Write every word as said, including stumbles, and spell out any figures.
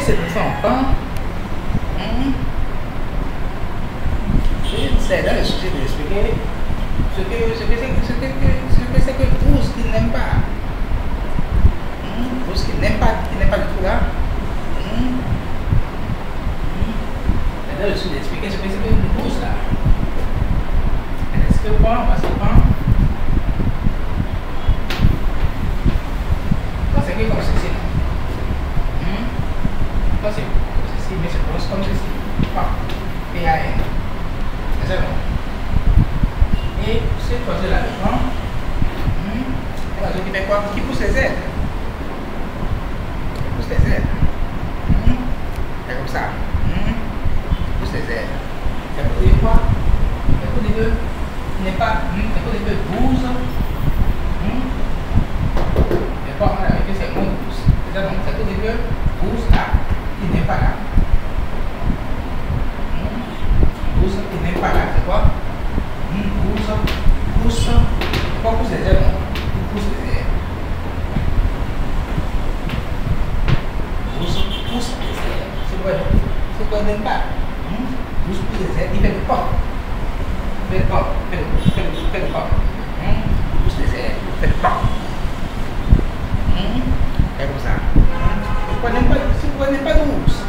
essayer de faire un pain. Hum. C'est dans le sujet de expliquer ce que c'est ce que ce que ce que c'est que pousse qui n'aime pas. Hum. Pousse qui n'aime pas, qui n'aime pas du tout là. Hum. C'est dans le sujet d'expliquer ce que c'est que une pousse là. Est-ce que pain, parce que pain. Ça c'est comme ceci. Hum. Ça c'est ceci, mais c'est prononce comme ceci. Pain. P A N. C'est bon. Et cette fois-ci là, le pain. Hum. Et là, qui fait quoi? Qui pousse les ailes. Qui pousse les ailes. Hum. C'est comme ça. Hum. Pousse les ailes. C'est pour dire quoi? C'est pour dire que il n'est pas. C'est pour dire que douze. Hum. Et pas mal avec c'est moins douze. C'est donc c'est pour dire que douze là, il n'est pas là. douze qui n'est pas là, c'est quoi? douze, pousse, pas pousse les ailes, non? Pousse les ailes. douze, pousse les ailes. C'est quoi? C'est quoi n'aime pas? douze pousse les ailes, il fait le pas. Il fait le pas, il fait le, fait le, fait le pas. Pousse les ailes, il fait le pas. C'est comme ça. Pourquoi n'aime pas, c'est pourquoi n'aime pas douze?